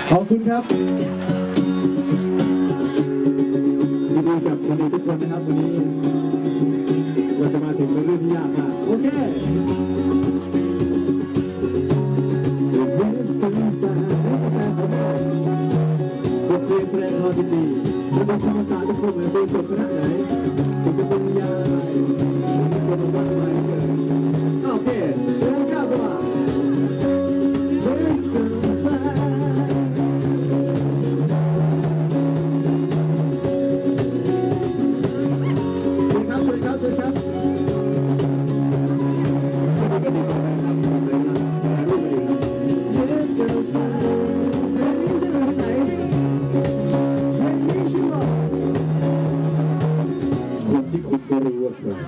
ขอบคุณครับยินดีกับคนดีทุกคนนะครับวันนี้เราจะมาถึงเป็นเรื่องที่ยากมากโอเคบทเพลงแสดงความยินดีจะเป็นธรรมศาสตร์ทุกคนเลยจบคณะไหนถึงจะเป็นยาอะไรคนบ้านอะไรเกิดโอเคเริ่มก้าวเข้ามาที่คุณก็รู้ว่าใคร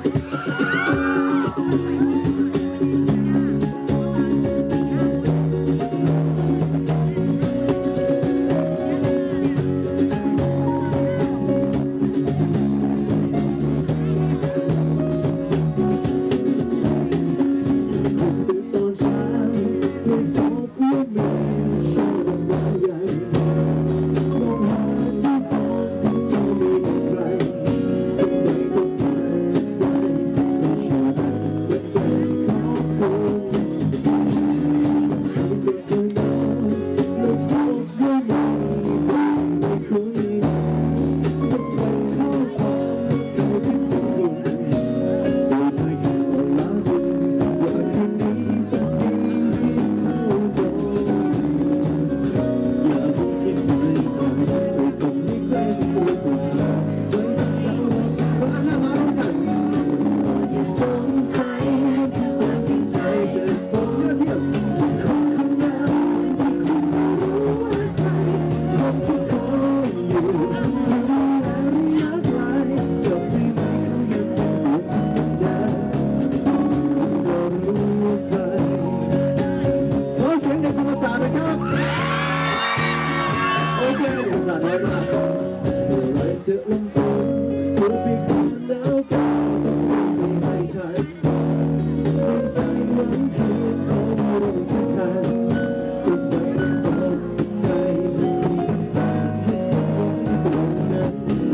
จะลงฝนเมื่อปีก่อนแล้วก็ต้องไม่ให้ทันในใจยังเพียงขอไม่รู้สักครั้งก็ไม่ได้บอกใจจะมีน้ำตาให้ไว้ตรงนั้น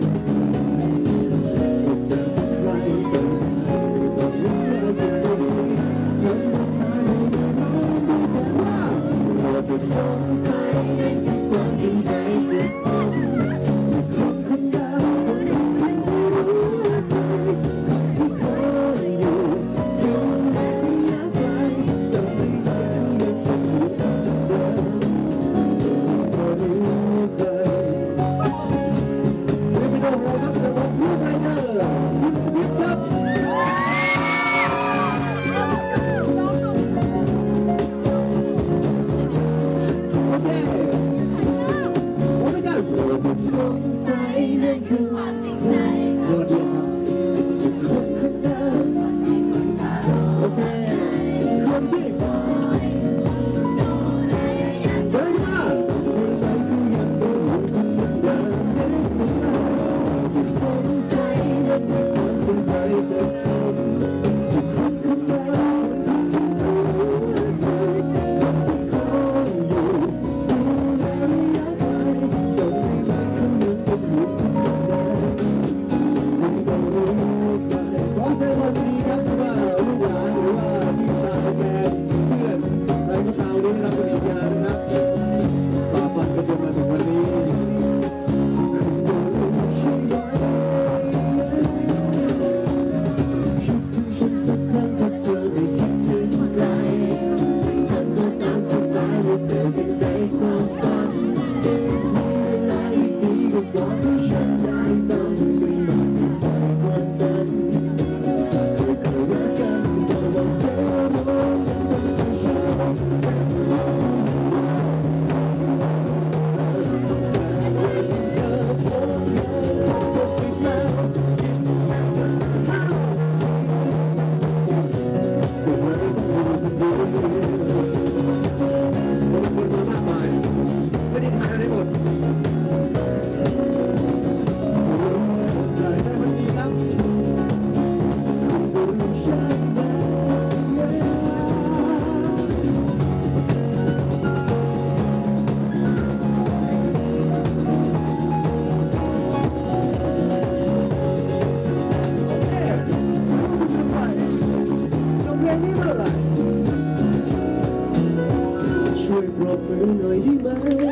จะเป็นใครก็ไม่ต้องรู้ว่าจะเป็นทำมาสายในน้องได้แต่ว่าเราจะสงสัยในความจริงใจจะพบสงสัยนั่นคือความจริงใจยอดเยี่ยมครับจะคนคนนั้นโอเคคนที่เดินมาหัวใจกูยังดูคนเดิมจะสงสัยนั่นคือความจริงใจจะคนคนนั้นคนที่คนที่คอยอยู่ดูแลระยะไกลจะไม่รักเขาเหมือนเป็นลูกคนเดิมได้ไหม